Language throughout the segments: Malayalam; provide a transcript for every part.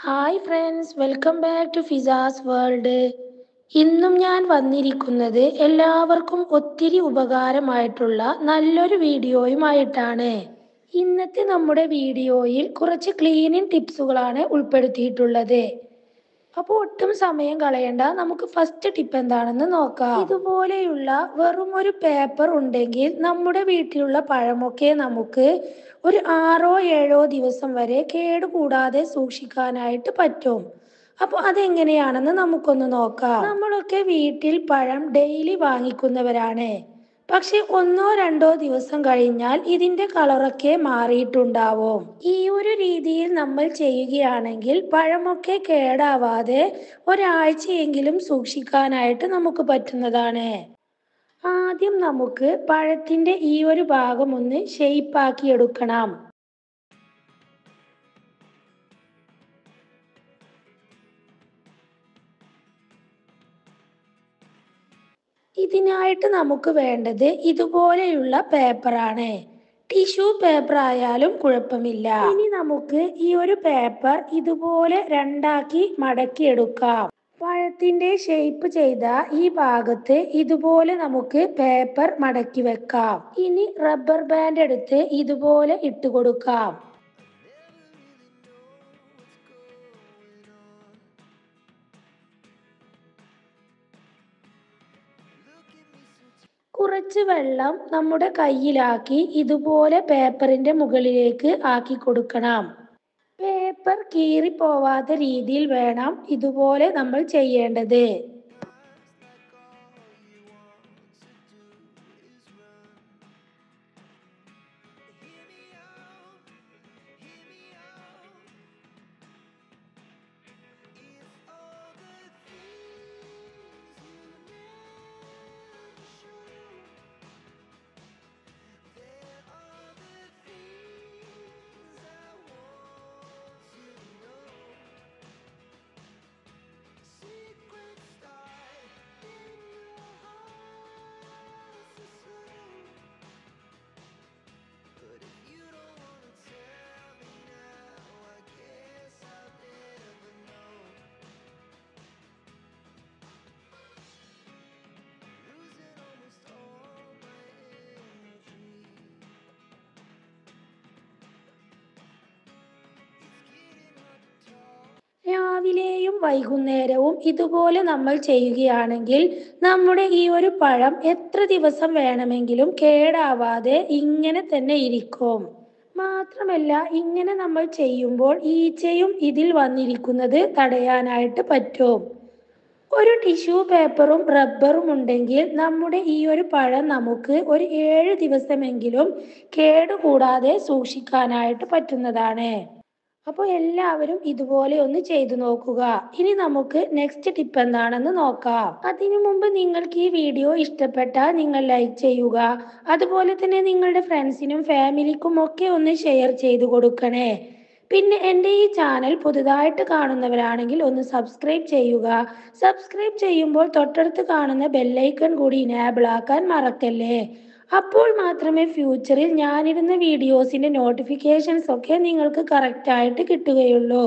Hi friends, welcome back to Fizas world. ഇന്നും ഞാൻ വന്നിരിക്കുന്നത് എല്ലാവർക്കും ഒത്തിരി ഉപകാരമായിട്ടുള്ള നല്ലൊരു വീഡിയോയുമായിട്ടാണ്. ഇന്നത്തെ നമ്മുടെ വീഡിയോയിൽ കുറച്ച് ക്ലീനിങ് ടിപ്സുകളാണ് ഉൾപ്പെടുത്തിയിട്ടുള്ളത്. അപ്പോൾ ഒട്ടും സമയം കളയണ്ട, നമുക്ക് ഫസ്റ്റ് ടിപ്പ് എന്താണെന്ന് നോക്കാം. ഇതുപോലെയുള്ള വെറും ഒരു പേപ്പർ ഉണ്ടെങ്കിൽ നമ്മുടെ വീട്ടിലുള്ള പഴമൊക്കെ നമുക്ക് ഒരു 6-7 ദിവസം വരെ കേടുകൂടാതെ സൂക്ഷിക്കാനായിട്ട് പറ്റും. അപ്പോൾ അതെങ്ങനെയാണെന്ന് നമുക്കൊന്ന് നോക്കാം. നമ്മളൊക്കെ വീട്ടിൽ പഴം ഡെയിലി വാങ്ങിക്കുന്നവരാണ്. പക്ഷെ 1-2 ദിവസം കഴിഞ്ഞാൽ ഇതിന്റെ കളറൊക്കെ മാറിയിട്ടുണ്ടാവും. ഈ ഒരു രീതിയിൽ നമ്മൾ ചെയ്യുകയാണെങ്കിൽ പഴമൊക്കെ കേടാവാതെ ഒരാഴ്ചയെങ്കിലും സൂക്ഷിക്കാനായിട്ട് നമുക്ക് പറ്റുന്നതാണ്. ആദ്യം നമുക്ക് പഴത്തിന്റെ ഈ ഒരു ഭാഗം ഒന്ന് ഷെയ്പ്പാക്കി എടുക്കണം. ഇതിനായിട്ട് നമുക്ക് വേണ്ടത് ഇതുപോലെയുള്ള പേപ്പറാണ്. ടിഷ്യൂ പേപ്പർ ആയാലും കുഴപ്പമില്ല. ഇനി നമുക്ക് ഈ ഒരു പേപ്പർ ഇതുപോലെ രണ്ടാക്കി മടക്കിയെടുക്കാം. പഴത്തിന്റെ ഷേപ്പ് ചെയ്ത ഈ ഭാഗത്ത് ഇതുപോലെ നമുക്ക് പേപ്പർ മടക്കി വെക്കാം. ഇനി റബ്ബർ ബാൻഡ് എടുത്ത് ഇതുപോലെ ഇട്ട് കൊടുക്കാം. കുറച്ച് വെള്ളം നമ്മുടെ കയ്യിലാക്കി ഇതുപോലെ പേപ്പറിന്റെ മുകളിലേക്ക് ആക്കി കൊടുക്കണം. പേപ്പർ കീറിപ്പോവാത്ത രീതിയിൽ വേണം ഇതുപോലെ നമ്മൾ ചെയ്യേണ്ടത്. രാവിലെയും വൈകുന്നേരവും ഇതുപോലെ നമ്മൾ ചെയ്യുകയാണെങ്കിൽ നമ്മുടെ ഈ ഒരു പഴം എത്ര ദിവസം വേണമെങ്കിലും കേടാവാതെ ഇങ്ങനെ തന്നെ ഇരിക്കും. മാത്രമല്ല, ഇങ്ങനെ നമ്മൾ ചെയ്യുമ്പോൾ ഈച്ചയും ഇതിൽ വന്നിരിക്കുന്നത് തടയാനായിട്ട് പറ്റും. ഒരു ടിഷ്യൂ പേപ്പറും റബ്ബറും ഉണ്ടെങ്കിൽ നമ്മുടെ ഈ ഒരു പഴം നമുക്ക് ഒരു 7 ദിവസമെങ്കിലും കേടുകൂടാതെ സൂക്ഷിക്കാനായിട്ട് പറ്റുന്നതാണ്. അപ്പോൾ എല്ലാവരും ഇതുപോലെ ഒന്ന് ചെയ്തു നോക്കുക. ഇനി നമുക്ക് നെക്സ്റ്റ് ടിപ്പ് എന്താണെന്ന് നോക്കാം. അതിനു മുമ്പ് നിങ്ങൾക്ക് ഈ വീഡിയോ ഇഷ്ടപ്പെട്ടാൽ നിങ്ങൾ ലൈക്ക് ചെയ്യുക. അതുപോലെ തന്നെ നിങ്ങളുടെ ഫ്രണ്ട്സിനും ഫാമിലിക്കും ഒക്കെ ഒന്ന് ഷെയർ ചെയ്തു കൊടുക്കണേ. പിന്നെ എൻ്റെ ഈ ചാനൽ പുതുതായിട്ട് കാണുന്നവരാണെങ്കിൽ ഒന്ന് സബ്സ്ക്രൈബ് ചെയ്യുക. സബ്സ്ക്രൈബ് ചെയ്യുമ്പോൾ തൊട്ടടുത്ത് കാണുന്ന ബെല്ലൈക്കൺ കൂടി ഇനേബിൾ ആക്കാൻ മറക്കല്ലേ. അപ്പോൾ മാത്രമേ ഫ്യൂച്ചറിൽ ഞാനിടുന്ന വീഡിയോസിന്റെ നോട്ടിഫിക്കേഷൻസ് ഒക്കെ നിങ്ങൾക്ക് കറക്റ്റായിട്ട് കിട്ടുകയുള്ളൂ.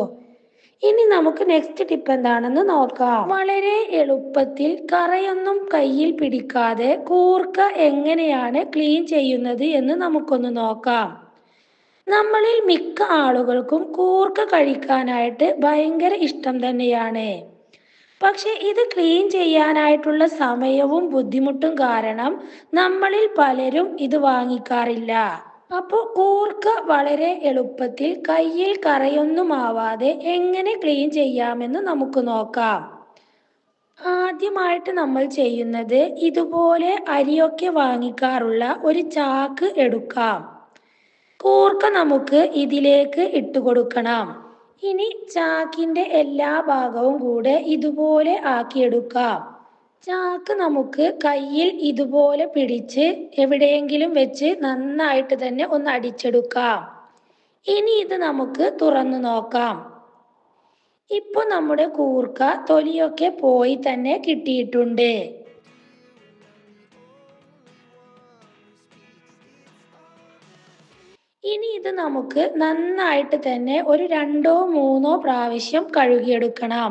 ഇനി നമുക്ക് നെക്സ്റ്റ് ടിപ്പ് എന്താണെന്ന് നോക്കാം. വളരെ എളുപ്പത്തിൽ കറയൊന്നും കയ്യിൽ പിടിക്കാതെ കൂർക്ക എങ്ങനെയാണ് ക്ലീൻ ചെയ്യുന്നത് എന്ന് നമുക്കൊന്ന് നോക്കാം. നമ്മളിൽ മിക്ക ആളുകൾക്കും കൂർക്ക കഴിക്കാനായിട്ട് ഭയങ്കര ഇഷ്ടം തന്നെയാണ്. പക്ഷെ ഇത് ക്ലീൻ ചെയ്യാനായിട്ടുള്ള സമയവും ബുദ്ധിമുട്ടും കാരണം നമ്മളിൽ പലരും ഇത് വാങ്ങിക്കാറില്ല. അപ്പോൾ കൂർക്ക വളരെ എളുപ്പത്തിൽ കയ്യിൽ കറയൊന്നും ആവാതെ എങ്ങനെ ക്ലീൻ ചെയ്യാമെന്ന് നമുക്ക് നോക്കാം. ആദ്യമായിട്ട് നമ്മൾ ചെയ്യുന്നത് ഇതുപോലെ അരിയൊക്കെ വാങ്ങിക്കാറുള്ള ഒരു ചാക്ക് എടുക്കാം. കൂർക്ക നമുക്ക് ഇതിലേക്ക് ഇട്ട് കൊടുക്കണം. ഇനി ചാക്കിന്റെ എല്ലാ ഭാഗവും കൂടെ ഇതുപോലെ ആക്കിയെടുക്കാം. ചാക്ക് നമുക്ക് കയ്യിൽ ഇതുപോലെ പിടിച്ച് എവിടെയെങ്കിലും വെച്ച് നന്നായിട്ട് തന്നെ ഒന്ന് അടിച്ചെടുക്കാം. ഇനി ഇത് നമുക്ക് തുറന്നു നോക്കാം. ഇപ്പൊ നമ്മുടെ കൂർക്ക തൊലിയൊക്കെ പോയി തന്നെ കിട്ടിയിട്ടുണ്ട്. ഇനി ഇത് നമുക്ക് നന്നായിട്ട് തന്നെ ഒരു 2 3 പ്രാവശ്യം കഴുകിയെടുക്കണം.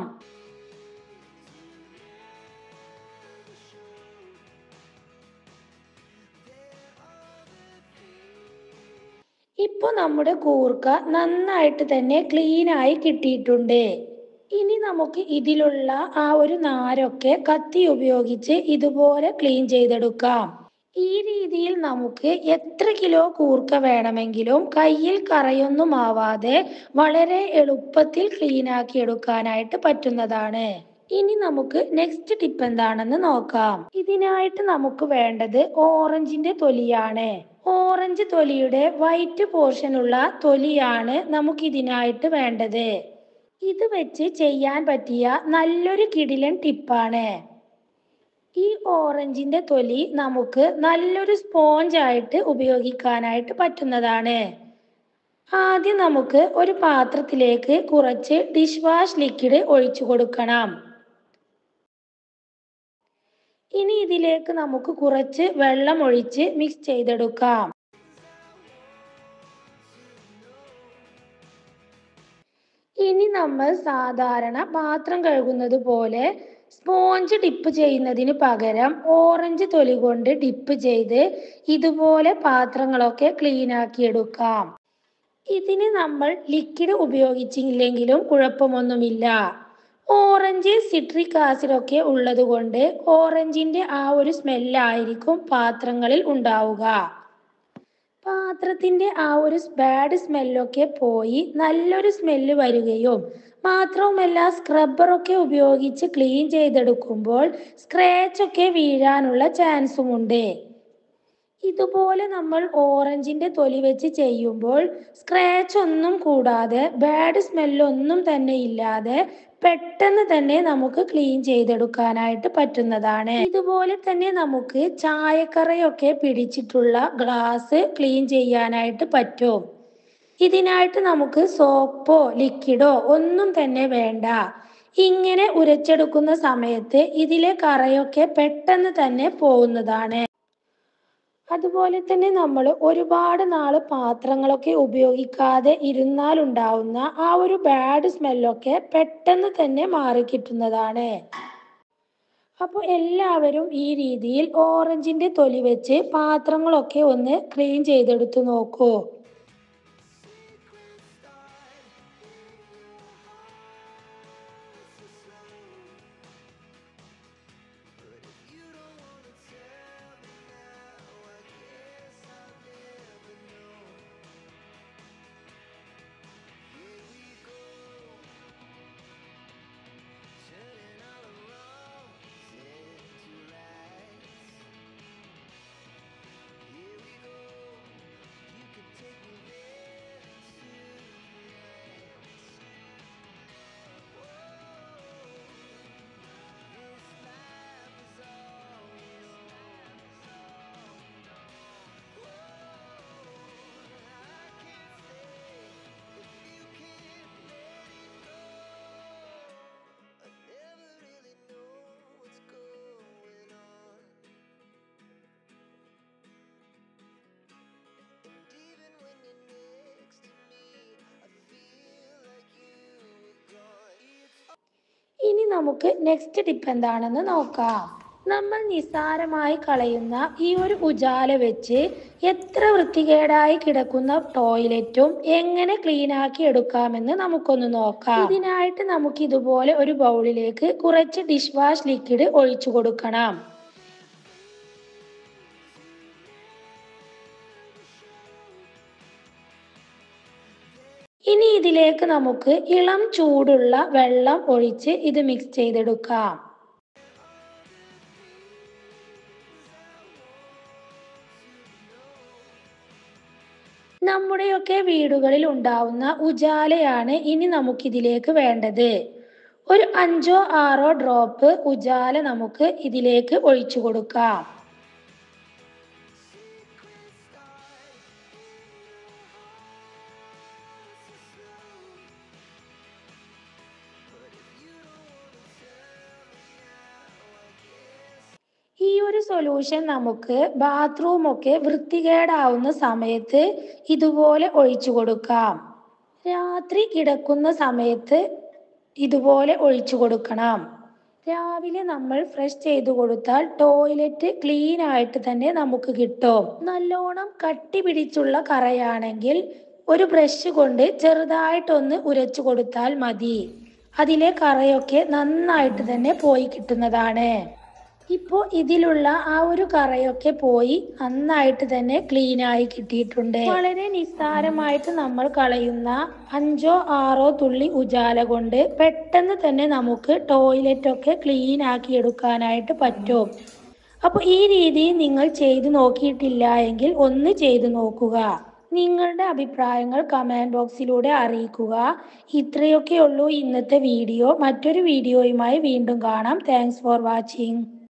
ഇപ്പൊ നമ്മുടെ കൂർക്ക നന്നായിട്ട് തന്നെ ക്ലീനായി കിട്ടിയിട്ടുണ്ട്. ഇനി നമുക്ക് ഇതിലുള്ള ആ ഒരു നാരൊക്കെ കത്തി ഉപയോഗിച്ച് ഇതുപോലെ ക്ലീൻ ചെയ്തെടുക്കാം. ഈ രീതിയിൽ നമുക്ക് എത്ര കിലോ കൂർക്ക വേണമെങ്കിലും കയ്യിൽ കറയൊന്നും ആവാതെ വളരെ എളുപ്പത്തിൽ ക്ലീൻ ആക്കി എടുക്കാനായിട്ട് പറ്റുന്നതാണ്. ഇനി നമുക്ക് നെക്സ്റ്റ് ടിപ്പ് എന്താണെന്ന് നോക്കാം. ഇതിനായിട്ട് നമുക്ക് വേണ്ടത് ഓറഞ്ചിന്റെ തൊലിയാണ്. ഓറഞ്ച് തൊലിയുടെ വൈറ്റ് പോർഷനുള്ള തൊലിയാണ് നമുക്കിതിനായിട്ട് വേണ്ടത്. ഇത് വെച്ച് ചെയ്യാൻ പറ്റിയ നല്ലൊരു കിടിലൻ ടിപ്പാണ്. ഈ ഓറഞ്ചിന്റെ തൊലി നമുക്ക് നല്ലൊരു സ്പോഞ്ച് ആയിട്ട് ഉപയോഗിക്കാനായിട്ട് പറ്റുന്നതാണ്. ആദ്യം നമുക്ക് ഒരു പാത്രത്തിലേക്ക് കുറച്ച് ഡിഷ് വാഷ് ലിക്വിഡ് ഒഴിച്ചു കൊടുക്കണം. ഇനി ഇതിലേക്ക് നമുക്ക് കുറച്ച് വെള്ളം ഒഴിച്ച് മിക്സ് ചെയ്തെടുക്കാം. ഇനി നമ്മൾ സാധാരണ പാത്രം കഴുകുന്നത് പോലെ സ്പോഞ്ച് ഡിപ്പ് ചെയ്യുന്നതിന് പകരം ഓറഞ്ച് തൊലി കൊണ്ട് ഡിപ്പ് ചെയ്ത് ഇതുപോലെ പാത്രങ്ങളൊക്കെ ക്ലീൻ ആക്കി എടുക്കാം. ഇതിന് നമ്മൾ ലിക്വിഡ് ഉപയോഗിച്ചില്ലെങ്കിലും കുഴപ്പമൊന്നുമില്ല. ഓറഞ്ച് സിട്രിക് ആസിഡ് ഒക്കെ ഉള്ളത് കൊണ്ട് ഓറഞ്ചിന്റെ ആ ഒരു സ്മെല്ലായിരിക്കും പാത്രങ്ങളിൽ ഉണ്ടാവുക. പാത്രത്തിന്റെ ആ ഒരു ബാഡ് സ്മെല്ലൊക്കെ പോയി നല്ലൊരു സ്മെല്ല് വരികയും മാത്രവുമല്ല സ്ക്രബ്ബറൊക്കെ ഉപയോഗിച്ച് ക്ലീൻ ചെയ്തെടുക്കുമ്പോൾ സ്ക്രാച്ച് ഒക്കെ വീഴാനുള്ള ചാൻസുമുണ്ട്. ഇതുപോലെ നമ്മൾ ഓറഞ്ചിന്റെ തൊലി വെച്ച് ചെയ്യുമ്പോൾ സ്ക്രാച്ച് ഒന്നും കൂടാതെ ബാഡ് സ്മെല്ലൊന്നും തന്നെ ഇല്ലാതെ പെട്ടെന്ന് തന്നെ നമുക്ക് ക്ലീൻ ചെയ്തെടുക്കാനായിട്ട് പറ്റുന്നതാണ്. ഇതുപോലെ തന്നെ നമുക്ക് ചായക്കറയൊക്കെ പിടിച്ചിട്ടുള്ള ഗ്ലാസ് ക്ലീൻ ചെയ്യാനായിട്ട് പറ്റും. ഇതിനായിട്ട് നമുക്ക് സോപ്പോ ലിക്വിഡോ ഒന്നും തന്നെ വേണ്ട. ഇങ്ങനെ ഉരച്ചെടുക്കുന്ന സമയത്ത് ഇതിലെ കറയൊക്കെ പെട്ടെന്ന് തന്നെ പോകുന്നതാണ്. അതുപോലെ തന്നെ നമ്മൾ ഒരുപാട് നാൾ പാത്രങ്ങളൊക്കെ ഉപയോഗിക്കാതെ ഇരുന്നാലുണ്ടാവുന്ന ആ ഒരു ബാഡ് സ്മെല്ലൊക്കെ പെട്ടെന്ന് തന്നെ മാറിക്കിട്ടുന്നതാണ്. അപ്പോൾ എല്ലാവരും ഈ രീതിയിൽ ഓറഞ്ചിന്റെ തൊലി വെച്ച് പാത്രങ്ങളൊക്കെ ഒന്ന് ക്ലീൻ ചെയ്തെടുത്തു നോക്കൂ. ഇനി നമുക്ക് നെക്സ്റ്റ് ടിപ്പ് എന്താണെന്ന് നോക്കാം. നമ്മൾ നിസ്സാരമായി കളയുന്ന ഈ ഒരു ഉജാല വെച്ച് എത്ര വൃത്തികേടായി കിടക്കുന്ന ടോയ്ലറ്റും എങ്ങനെ ക്ലീൻ ആക്കി എടുക്കാമെന്ന് നമുക്കൊന്ന് നോക്കാം. ഇതിനായിട്ട് നമുക്ക് ഇതുപോലെ ഒരു ബൗളിലേക്ക് കുറച്ച് ഡിഷ് വാഷ് ലിക്വിഡ് ഒഴിച്ചു കൊടുക്കണം. ഇനി ഇതിലേക്ക് നമുക്ക് ഇളം ചൂടുള്ള വെള്ളം ഒഴിച്ച് ഇത് മിക്സ് ചെയ്തെടുക്കാം. നമ്മുടെയൊക്കെ വീടുകളിൽ ഉണ്ടാവുന്ന ഉജാലയാണ് ഇനി നമുക്കിതിലേക്ക് വേണ്ടത്. ഒരു 5 6 ഡ്രോപ്പ് ഉജാല നമുക്ക് ഇതിലേക്ക് ഒഴിച്ചു കൊടുക്കാം. ഈ ഒരു സൊല്യൂഷൻ നമുക്ക് ബാത്റൂമൊക്കെ വൃത്തികേടാവുന്ന സമയത്ത് ഇതുപോലെ ഒഴിച്ചു കൊടുക്കാം. രാത്രി കിടക്കുന്ന സമയത്ത് ഇതുപോലെ ഒഴിച്ചു കൊടുക്കണം. രാവിലെ നമ്മൾ ഫ്രഷ് ചെയ്തു കൊടുത്താൽ ടോയ്ലറ്റ് ക്ലീൻ ആയിട്ട് തന്നെ നമുക്ക് കിട്ടും. നല്ലോണം കട്ടി പിടിച്ചുള്ള കറയാണെങ്കിൽ ഒരു ബ്രഷ് കൊണ്ട് ചെറുതായിട്ടൊന്ന് ഉരച്ചു കൊടുത്താൽ മതി. അതിലെ കറയൊക്കെ നന്നായിട്ട് തന്നെ പോയി കിട്ടുന്നതാണ്. ഇപ്പോൾ ഇതിലുള്ള ആ ഒരു കറയൊക്കെ പോയി നന്നായിട്ട് തന്നെ ക്ലീൻ ആയി കിട്ടിയിട്ടുണ്ട്. വളരെ നിസ്സാരമായിട്ട് നമ്മൾ കളയുന്ന 5-6 തുള്ളി ഉജാല കൊണ്ട് പെട്ടെന്ന് തന്നെ നമുക്ക് ടോയ്ലറ്റ് ഒക്കെ ക്ലീൻ ആക്കി എടുക്കാനായിട്ട് പറ്റും. അപ്പോൾ ഈ രീതി നിങ്ങൾ ചെയ്തു നോക്കിയിട്ടില്ല എങ്കിൽ ഒന്ന് ചെയ്തു നോക്കുക. നിങ്ങളുടെ അഭിപ്രായങ്ങൾ കമൻറ്റ് ബോക്സിലൂടെ അറിയിക്കുക. ഇത്രയൊക്കെ ഉള്ളൂ ഇന്നത്തെ വീഡിയോ. മറ്റൊരു വീഡിയോയുമായി വീണ്ടും കാണാം. Thanks for watching.